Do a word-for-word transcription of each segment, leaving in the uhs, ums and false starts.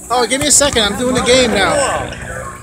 Oh, give me a second. I'm doing the game now.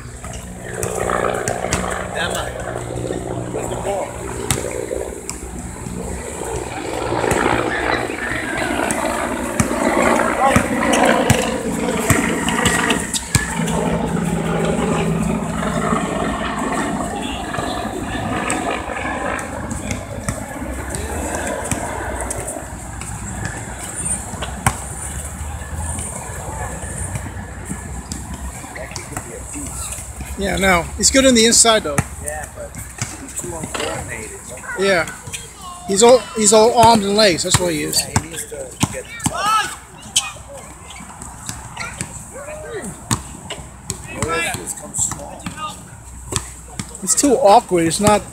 Yeah, no. He's good on the inside though. Yeah, but he's too uncoordinated. Yeah. He's all he's all arms and legs, that's what he is. Yeah, he needs to get It's too awkward. It's not.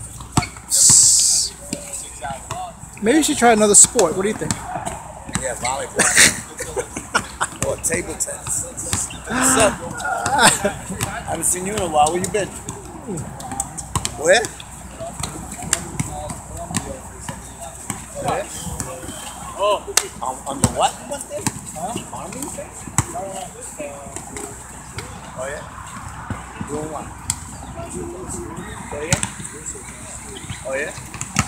Maybe you should try another sport. What do you think? Yeah, volleyball. Or table tennis. What's up? I haven't seen you in a while. Where you been? Where? Where? Oh, on, on the what? What thing? Huh? Army thing? Oh yeah? Doing what? Oh yeah? Oh yeah?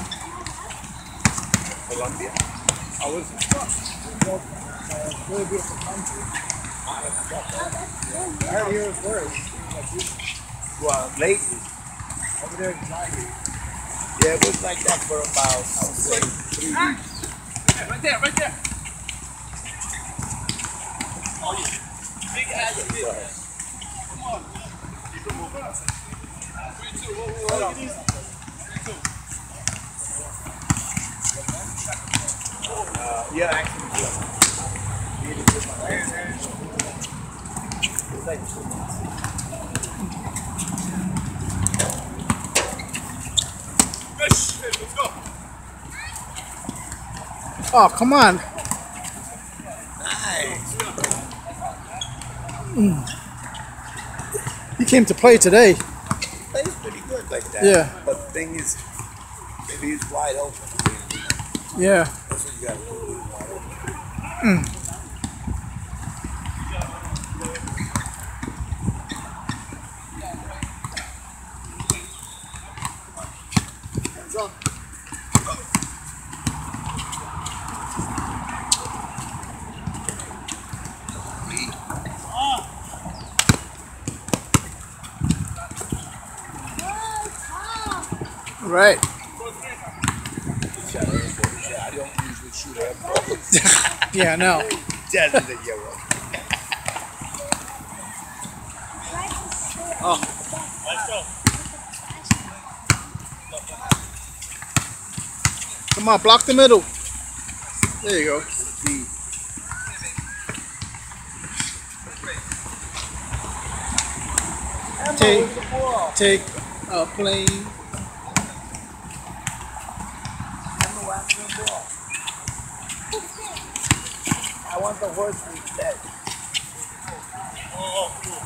Colombia? How is it? Really beautiful country. I heard here it's worse. Well, lately. Over there in China. Yeah, it was like that for about, I would say, three weeks. Yeah, right there, right there. Oh, yeah. Big ass big. Come on. Keep it moving. Three, two. Whoa, whoa, whoa. Three, two. Uh, yeah, actually, yeah. Let's go. Oh, come on. Nice. Mm. He came to play today. Plays pretty good like that. Yeah. But the thing is, if he's wide open, yeah. That's what you got to do. Wide open. Mm. Right. I don't usually shoot at yeah, I know. Oh. Let's go. Come on, block the middle. There you go. Take, take a plane. I want the horse instead. Oh, cool.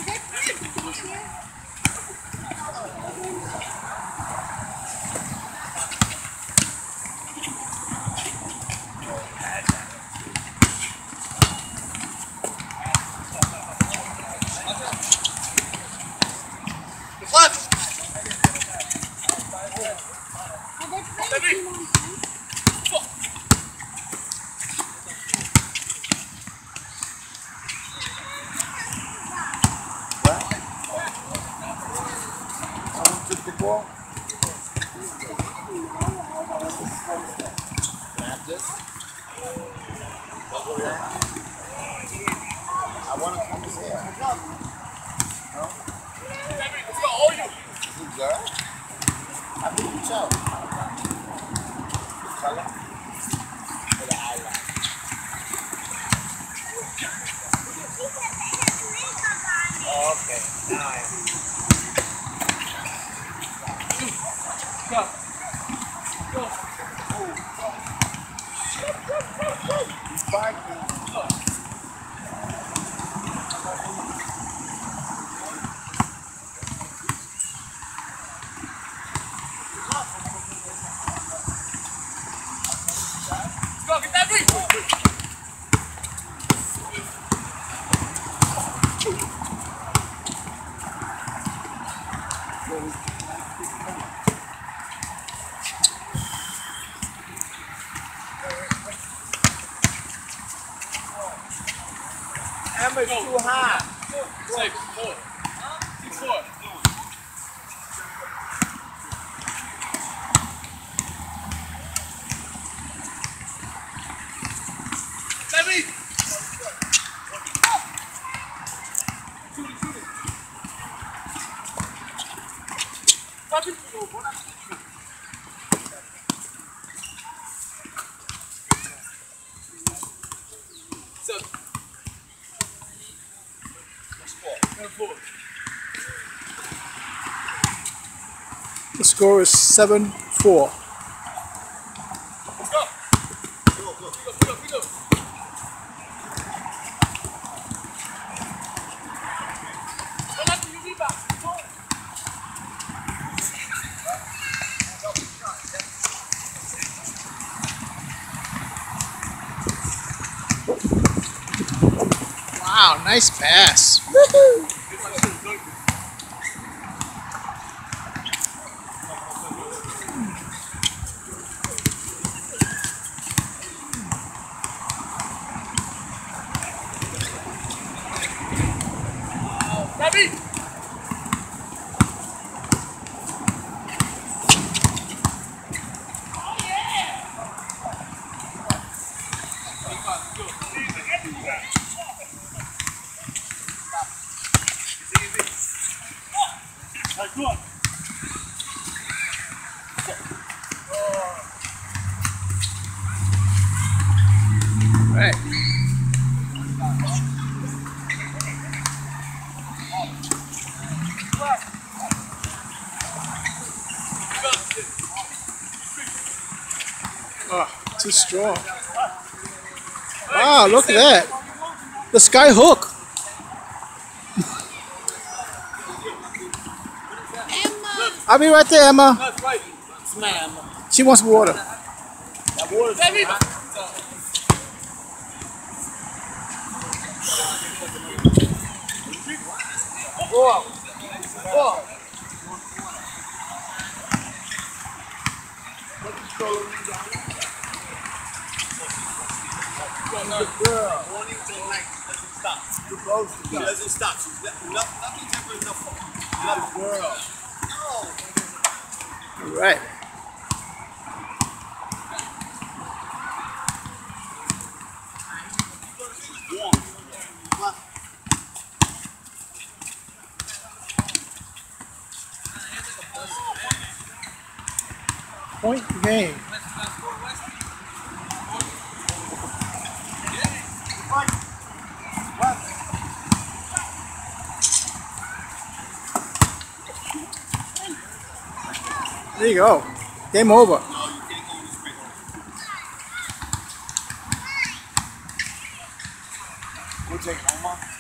I want to come to here. No? Let's go, all you. Good girl. I think you tell. The color? Or the eyeliner? Oh, okay. Now I am. Go. Go. He's barking. Go, get that ring. Emma's too high. Six, four. Six, four. Seven. The score is seven four. Let's go. Pick up, pick up, pick up. Don't let you rebound. Go. Wow, nice pass. Woohoo! Ready? Right. Oh, too strong. Wow, look at that. The sky hook. I'll be right there, Emma. That's right. Ma'am. She wants water. That water's Ready? Whoa. Whoa. Good girl. Warning till night. Doesn't stop. You're supposed to She go. doesn't stop. She's no, nothing's ever enough for her. Good girl. All right. Point game. There you go. Game over. We'll take Oma.